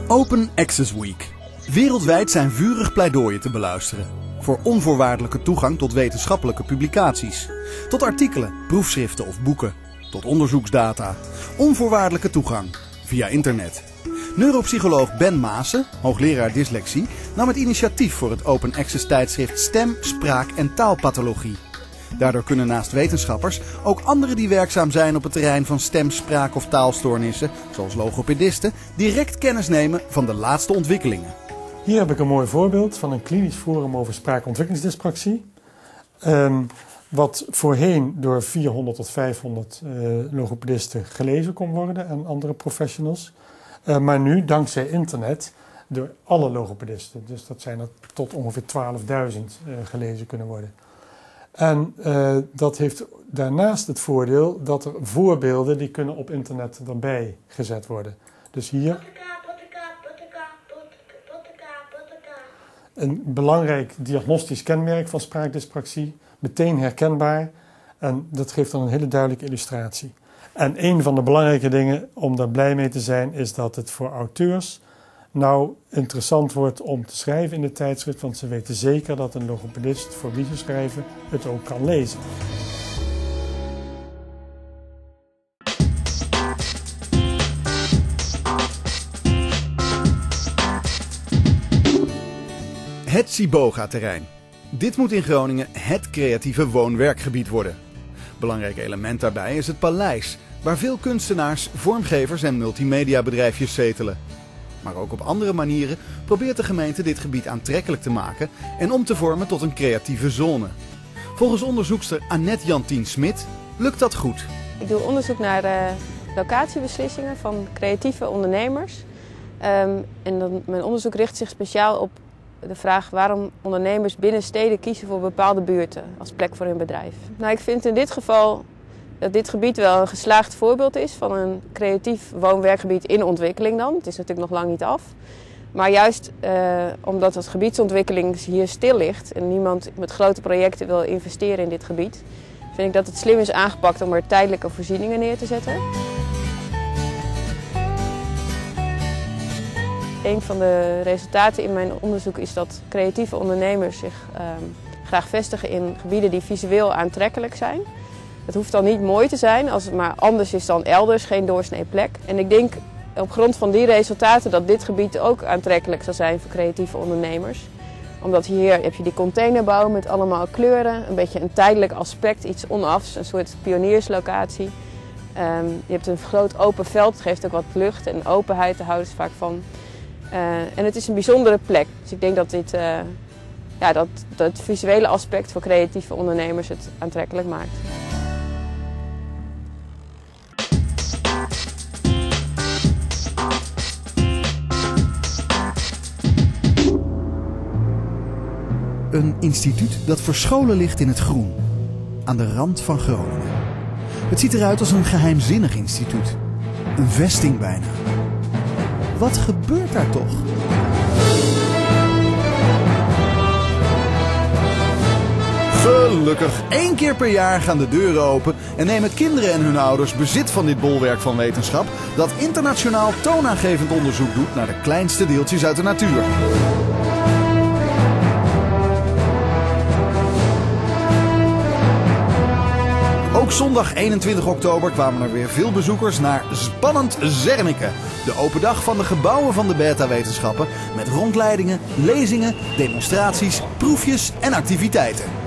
Open Access Week. Wereldwijd zijn vurig pleidooien te beluisteren. Voor onvoorwaardelijke toegang tot wetenschappelijke publicaties. Tot artikelen, proefschriften of boeken. Tot onderzoeksdata. Onvoorwaardelijke toegang. Via internet. Neuropsycholoog Ben Maassen, hoogleraar dyslexie, nam het initiatief voor het Open Access tijdschrift Stem, Spraak en Taalpathologie. Daardoor kunnen naast wetenschappers ook anderen die werkzaam zijn op het terrein van stem, spraak of taalstoornissen, zoals logopedisten, direct kennis nemen van de laatste ontwikkelingen. Hier heb ik een mooi voorbeeld van een klinisch forum over spraakontwikkelingsdyspraxie. Wat voorheen door 400 tot 500 logopedisten gelezen kon worden en andere professionals. Maar nu, dankzij internet, door alle logopedisten. Dus dat zijn er tot ongeveer 12.000 gelezen kunnen worden. En dat heeft daarnaast het voordeel dat er voorbeelden die kunnen op internet erbij gezet worden. Dus hier een belangrijk diagnostisch kenmerk van spraakdyspraxie, meteen herkenbaar en dat geeft dan een hele duidelijke illustratie. En een van de belangrijke dingen om daar blij mee te zijn is dat het voor auteurs nou interessant wordt om te schrijven in de tijdschrift, want ze weten zeker dat een logopedist voor wie ze schrijven het ook kan lezen. Het Ciboga-terrein. Dit moet in Groningen het creatieve woon-werkgebied worden. Belangrijk element daarbij is het paleis, waar veel kunstenaars, vormgevers en multimediabedrijfjes zetelen. Maar ook op andere manieren probeert de gemeente dit gebied aantrekkelijk te maken en om te vormen tot een creatieve zone. Volgens onderzoekster Annette Jantien-Smit lukt dat goed. Ik doe onderzoek naar locatiebeslissingen van creatieve ondernemers. Mijn onderzoek richt zich speciaal op de vraag waarom ondernemers binnen steden kiezen voor bepaalde buurten als plek voor hun bedrijf. Nou, ik vind in dit geval dat dit gebied wel een geslaagd voorbeeld is van een creatief woon-werkgebied in ontwikkeling dan. Het is natuurlijk nog lang niet af. Maar juist omdat het gebiedsontwikkeling hier stil ligt en niemand met grote projecten wil investeren in dit gebied, vind ik dat het slim is aangepakt om er tijdelijke voorzieningen neer te zetten. Een van de resultaten in mijn onderzoek is dat creatieve ondernemers zich graag vestigen in gebieden die visueel aantrekkelijk zijn. Het hoeft dan niet mooi te zijn, als het maar anders is dan elders, geen doorsnee plek. En ik denk op grond van die resultaten dat dit gebied ook aantrekkelijk zal zijn voor creatieve ondernemers. Omdat hier heb je die containerbouw met allemaal kleuren, een beetje een tijdelijk aspect, iets onafs, een soort pionierslocatie. Je hebt een groot open veld, het geeft ook wat lucht en openheid, daar houden ze vaak van. En het is een bijzondere plek, dus ik denk dat dat visuele aspect voor creatieve ondernemers het aantrekkelijk maakt. Een instituut dat verscholen ligt in het groen, aan de rand van Groningen. Het ziet eruit als een geheimzinnig instituut. Een vesting bijna. Wat gebeurt daar toch? Gelukkig, 1 keer per jaar gaan de deuren open en nemen kinderen en hun ouders bezit van dit bolwerk van wetenschap dat internationaal toonaangevend onderzoek doet naar de kleinste deeltjes uit de natuur. Ook zondag 21 oktober kwamen er weer veel bezoekers naar Spannend Zernike. De open dag van de gebouwen van de beta-wetenschappen met rondleidingen, lezingen, demonstraties, proefjes en activiteiten.